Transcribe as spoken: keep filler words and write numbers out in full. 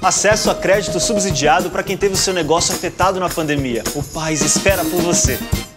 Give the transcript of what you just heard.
Acesso a crédito subsidiado para quem teve o seu negócio afetado na pandemia. O Paz espera por você.